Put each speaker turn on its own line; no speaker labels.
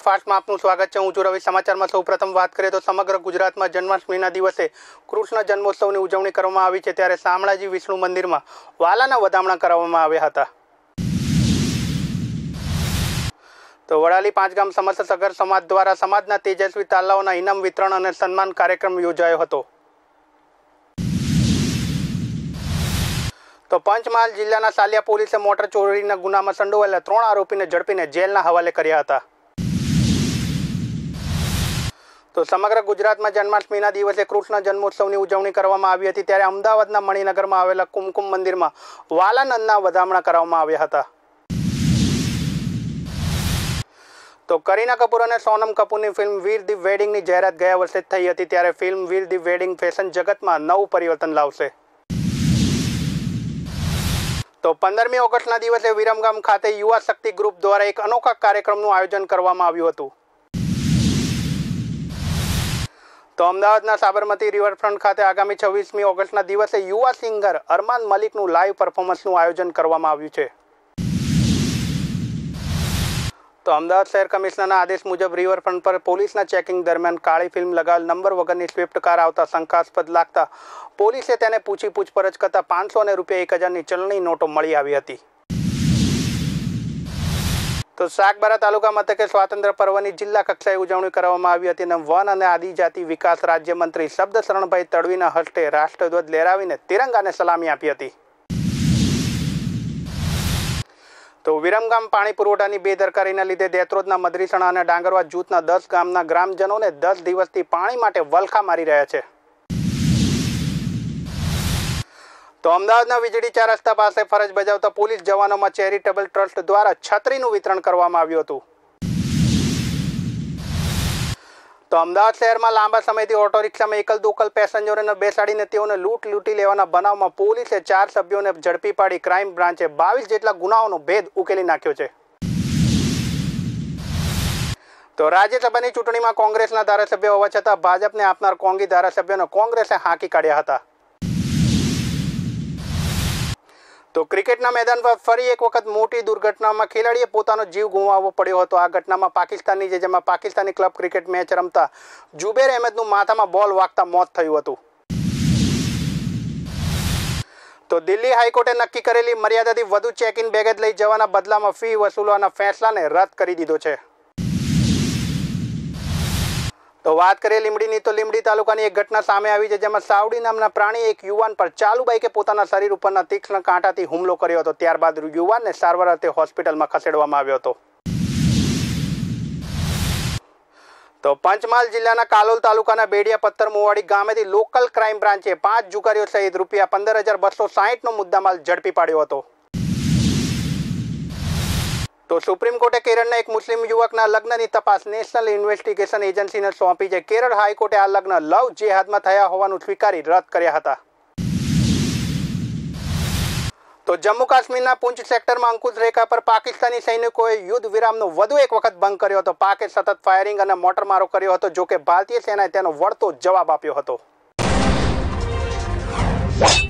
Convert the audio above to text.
Superfast में आपનું સ્વાગત છે। હું છું રવિ। સમાચારમાં સૌપ્રથમ વાત કરીએ તો સમગ્ર ગુજરાતમાં જન્માષ્ટમીના દિવસે કૃષ્ણ જન્મોત્સવની ઉજવણી કરવામાં આવી છે, ત્યારે શામળાજી વિષ્ણુ મંદિરમાં વાલાના વધામણા કરવામાં આવ્યા હતા। તો વડાલી પાંચગામ સમસ્ત સગર સમાજ દ્વારા સમાજના તેજસ્વી તાલાઓના ઇનામ વિતરણ અને સન્માન કાર્યક્રમ યોજાયો હતો। તો પંચમહાલ જિલ્લાના સાલિયા પોલીસે મોટર ચોરીના ગુનામાં સંડોવાયેલા 3 આરોપીને ઝડપીને જેલના હવાલે કર્યા હતા। તો સમગ્ર ગુજરાતમાં જન્માષ્ટમીના દિવસે કૃષ્ણ જન્મોત્સવની ઉજવણી કરવામાં આવી હતી, ત્યારે અમદાવાદના મણિનગરમાં આવેલા કુમકુમ મંદિરમાં વાલાનંદના વધામણા કરવામાં આવ્યા હતા। તો કરીના કપૂર અને સોનમ કપૂરની ફિલ્મ વીર ધી વેડિંગની જાહેરાત ગયા વર્ષે થઈ હતી, ત્યારે film Veere Di wedding fashion જગતમાં નવું પરિવર્તન લાવશે। તો 15મી ઓગસ્ટના દિવસે વિરમગામ ખાતે યુવા શક્તિ ગ્રુપ દ્વારા એક અનોખા કાર્યક્રમનું આયોજન કરવામાં આવ્યું હતું। તો અમદાવાદના સાબરમતી રિવરફ્રન્ટ ખાતે આગામી 26મી ઓગસ્ટના દિવસે યુવા સિંગર અરમાન મલિકનું લાઈવ પરફોર્મન્સનું આયોજન કરવામાં આવ્યું છે। તો અમદાવાદ શહેર કમિશનરના આદેશ મુજબ રિવરફ્રન્ટ પર પોલીસના ચેકિંગ દરમિયાન કાળી ફિલ્મ લગાવેલ નંબર વગરની સ્વિફ્ટ કાર આવતા શંકાસ્પદ લાગતા પોલીસે તેને પૂછપરછ કરતા 500 અને ₹1000ની ચલણી નોટો મળી આવી હતી। તો સાગબારા તાલુકા મથકે સ્વાતંત્ર્ય પર્વની જિલ્લા કક્ષાએ ઉજવણી કરવામાં આવી હતી અને વન અને આદિજાતિ વિકાસ રાજ્યમંત્રી શબ્દશરણભાઈ તડવીના હસ્તે રાષ્ટ્રધ્વજ લહેરાવીને તિરંગાને સલામી આપી હતી। તો વિરમગામ પાણી પુરવઠાની બેદરકારીના લીધે દેત્રોદના મદરીસણા અને ડાંગરવા જૂથના 10 ગામના ગ્રામજનોને 10 દિવસથી પાણી માટે વલખા મારી રહ્યા છે। તો અમદાવાદના વીજળી 4 રસ્તા પાસે ફરજ બજાવતા પોલીસ જવાનોમાં ચેરિટેબલ ટ્રસ્ટ દ્વારા છત્રીનું વિતરણ કરવામાં આવ્યું હતું। તો અમદાવાદ શહેરમાં લાંબા સમયથી ઓટો રિક્ષામાં એકલ દોકલ પેસેન્જરોને બેસાડીને તેઓને લૂંટી લેવાના બનાવમાં પોલીસે 4 સભ્યોને ઝડપી પાડી ક્રાઇમ બ્રાન્ચે 22 જેટલા ગુનાઓનો ભેદ ઉકેલી નાખ્યો છે। તો રાજ્યસભાની ચૂંટણીમાં કોંગ્રેસના ધારાસભ્ય હોવા છતાં ભાજપને આપનાર કોંગી ધારાસભ્યોને કોંગ્રેસે હાંકી કાઢ્યા હતા। તો ક્રિકેટના મેદાન પર ફરી એક વખત મોટી દુર્ઘટનામાં ખેલાડીએ પોતાનો જીવ ગુમાવવો પડ્યો હતો। આ ઘટનામાં પાકિસ્તાનની જેમાં પાકિસ્તાની ક્લબ ક્રિકેટ મેચ રમતા જુબેર અહેમદનું માથામાં બોલ વાગતા મોત થયું હતું। તો દિલ્હી હાઈકોર્ટે નક્કી કરેલી મર્યાદાથી વધુ ચેક ઇન બેગેજ લઈ જવાના બદલામાં ફી વસૂલવાના ફેસલાને રદ કરી દીધો છે। તો વાત કરીએ લીંબડીની, તો લીંબડી તાલુકાની એક ઘટના સામે આવી છે, જેમાં સાવડી નામના પ્રાણી એક યુવાન પર ચાલુ બાઈકે પોતાના શરીર ઉપરના તીક્ષ્ણ કાંટાથી હુમલો કર્યો હતો। ત્યારબાદ યુવાનને સારવાર અર્થે હોસ્પિટલમાં ખસેડવામાં આવ્યો હતો। તો પંચમહાલ જિલ્લાના કાલોલ તાલુકાના બેડિયા પત્થર મોવાડી ગામેથી લોકલ ક્રાઇમ બ્રાન્ચે 5 જુગારીઓ સહિત ₹15,260નો મુદ્દામાલ ઝડપી પાડ્યો હતો। તો સુપ્રીમ કોર્ટે કેરળના એક મુસ્લિમ યુવકના લગ્નની તપાસ નેશનલ ઇન્વેસ્ટિગેશન એજન્સીને સોંપી છે। કેરળ હાઈકોર્ટે આ લગ્ન લવ જેહાદમાં થયા હોવાનું સ્વીકારી રદ કર્યા હતા। તો જમ્મુ કાશ્મીરના પુંચ સેક્ટરમાં અંકુશ રેખા પર પાકિસ્તાની સૈનિકોએ યુદ્ધ વિરામનો વધુ એક વખત ભંગ કર્યો હતો। પાકે સતત ફાયરિંગ અને મોટરમારો કર્યો હતો, જોકે ભારતીય સેનાએ તેનો વળતો જવાબ આપ્યો હતો।